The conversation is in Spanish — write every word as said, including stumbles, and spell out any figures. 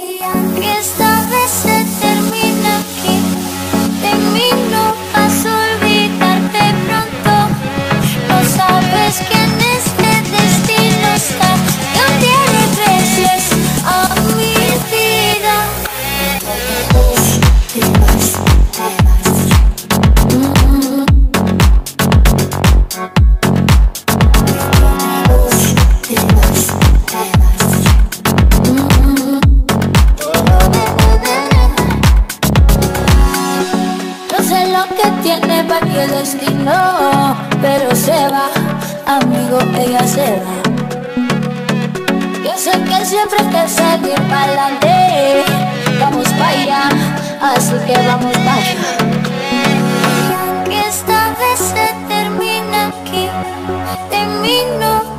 Y aunque esta vez se termina aquí, de mí no vas a olvidarte pronto. No sabes que en este destino está que un día regreses a mi vida. No sé lo que tiene para que el destino, pero se va, amigo, ella se va. Yo sé que siempre hay que seguir para adelante, vamos para allá, así que vamos para allá. Y aunque esta vez se termina aquí, de mí no